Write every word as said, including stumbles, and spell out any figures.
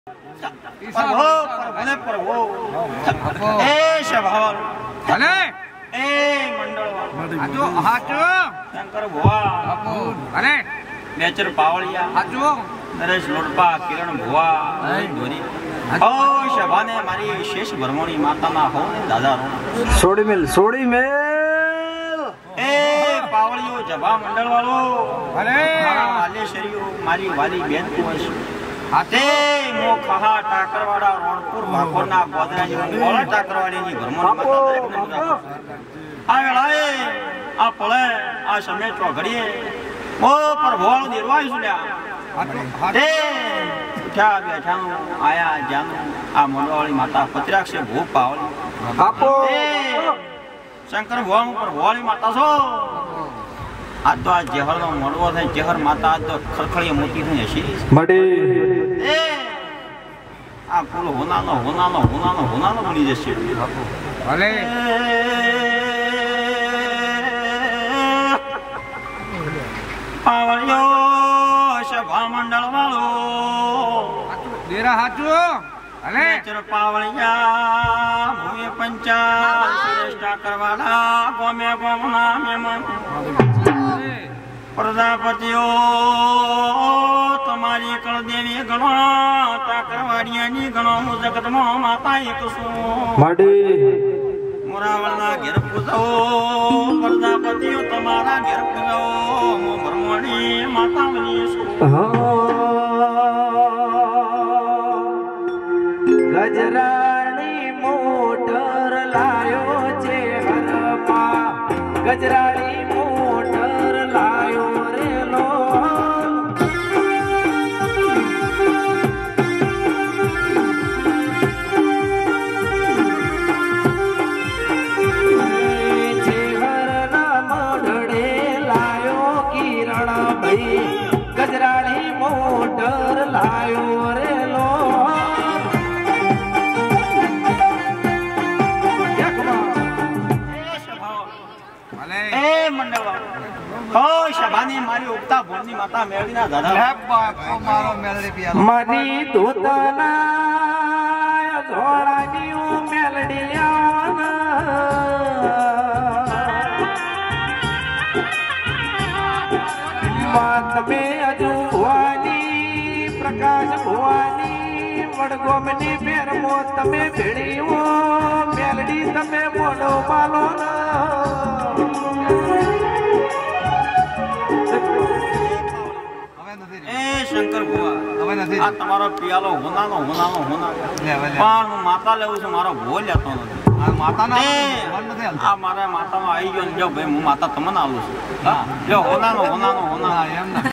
प्रभो प्रभुने प्रभो ए शभाल अरे ए मंडल हाजो हाजो शंकर भुआ अरे नेचर पावलिया हाजो नरेश लोटपा किरण भुआ धोनी ओ शभाने मारी शेष भरमोणी माताना हो ने दादा रो सोडी मेल सोडी मेल ए पावलियो जभा मंडल वालो अरे मारा वाले शरीयो मारी वाली बेन को हाथे मो खहा टाकरवाड़ा रोणपुर भाकोना गोदराजी बोला टाकरवाड़ी ની ભરમણ માતા આવે લાય આ પળે આ સમય તો ઘડીએ ઓ પ્રભુનો નિર્વાહ સુન્યા હાથે ઉઠા બેઠા આયા જાનો આ મંડવાળી માતા પત્રાક્ષે ભૂપ પાવલી આપો શંકર ભગવાન ઉપર ભોળી માતા છો આ તો આ જહર નો મળવો થાય જહર માતા આ તો ખરખડીએ મોટી થઈ હશે મડી એ આ ફૂલ હોનાનો હોનાનો હોનાનો હોનાનો બની જશે ભલે પાવળિયો સભા મંડળ વાળો દેરા હાચો અલે ચર પાવળિયા ભૂએ પંચા શ્રેષ્ઠા કરવાલા ગોમે ગોમના મેમન પ્રજાપતિઓ તમારી કળદેવી ગણો તાકરવાડિયાની ગણો હું જગતમાં માતા એક છું મડી મોરાવળના ઘેર પૂજાઓ પ્રજાપતિઓ તમારા ઘેર પૂજાઓ હું ભરમણી માતા બની છું ગજરાણી મોટર લાયો છે હરપા ગજરાણી મોટર લાયો રે લો જેહરના મઢડે લાયો કિરણ ભાઈ ગજરાણી મોટર લાયો રે લો એ મંડળવાળો હો શભાની મારી ઉગતા ભોળની માતા મેળવીના દાદા લે બાપો મારો મેલડી પિયા મની ધોતના ધોળાની મેલડી આવના તમે હજુ ભુવાની પ્રકાશ ભુવાની વડગોમની પેરમો તમે ભેળીઓ મેલડી તમે બોલો માલો એ શંકર ભુવા હવે નથી આ તમારો પિયાલો હોનાનો હોનાનો હોનાનો લે લે પણ હું માતા લેવું છું મારો ભો લેતો નથી આ માતાના એ, મન નથી હાલતું. આ મારા માતામાં આવી ગયો ને જો ભાઈ હું માતા તમને આવું છું હા જો હોનાનો હોનાનો હોનાનો હા એમ ના